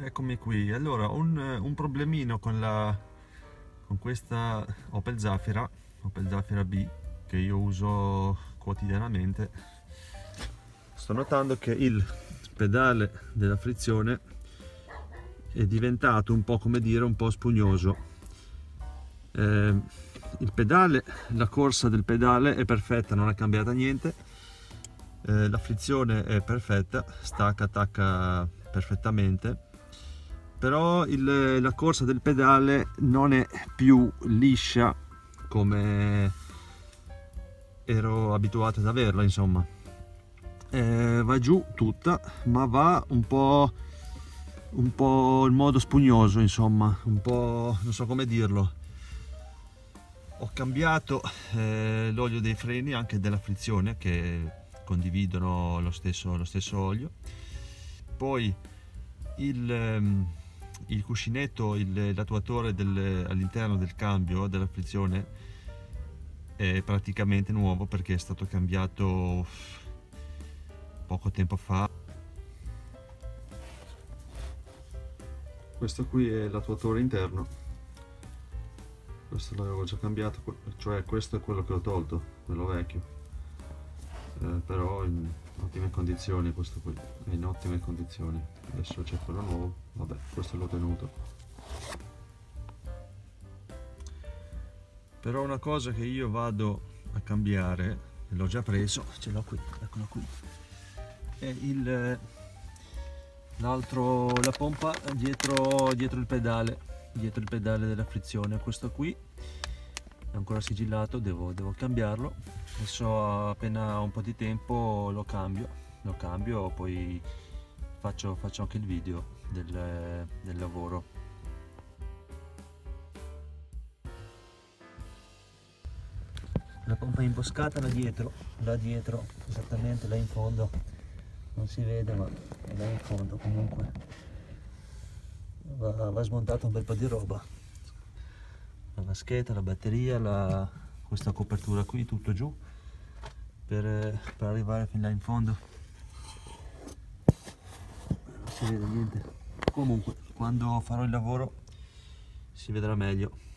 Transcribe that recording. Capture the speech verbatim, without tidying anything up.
Eccomi qui. Allora, un, un problemino con la con questa Opel Zafira, Opel Zafira B, che io uso quotidianamente. Sto notando che il pedale della frizione è diventato un po', come dire, un po' spugnoso. Eh, il pedale, la corsa del pedale è perfetta, non è cambiata niente. Eh, la frizione è perfetta, stacca, attacca perfettamente. Però il, la corsa del pedale non è più liscia come ero abituato ad averla, insomma. Eh, va giù tutta, ma va un po' un po' in modo spugnoso, insomma, un po', non so come dirlo. Ho cambiato eh, l'olio dei freni, anche della frizione, che condividono lo stesso, lo stesso olio. Poi il ehm, il cuscinetto, il, l'attuatore all'interno del cambio della frizione è praticamente nuovo, perché è stato cambiato poco tempo fa. Questo qui è l'attuatore interno, questo l'avevo già cambiato, cioè questo è quello che ho tolto, quello vecchio, eh, però in ottime condizioni. Questo qui è in ottime condizioni. Adesso c'è quello nuovo, vabbè, questo l'ho tenuto. Però una cosa che io vado a cambiare, l'ho già preso, ce l'ho qui, eccolo qui, è il l'altro, la pompa dietro, dietro il pedale, dietro il pedale della frizione. Questo qui è ancora sigillato, devo, devo cambiarlo. Adesso appena ho un po' di tempo lo cambio, lo cambio, poi faccio, faccio anche il video del, del lavoro. La pompa imboscata là dietro, là dietro, esattamente là in fondo, non si vede ma è là in fondo. Comunque va, va smontato un bel po' di roba, la vaschetta, la batteria, la, questa copertura qui, tutto giù per, per arrivare fin là in fondo. Non si vede niente, comunque quando farò il lavoro si vedrà meglio.